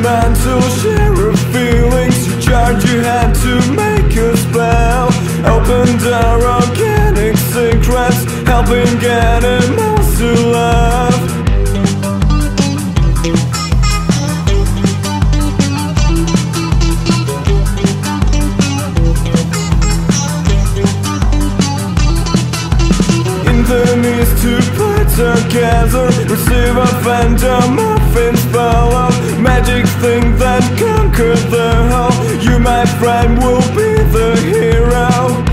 sentimental, share of feelings. You charge your hand to make a spell. Opened our organic secrets, helping animals to love. Enemies to put together, receive a fender, muffins spell of magic thing that conquered the whole. You, my friend, will be the hero.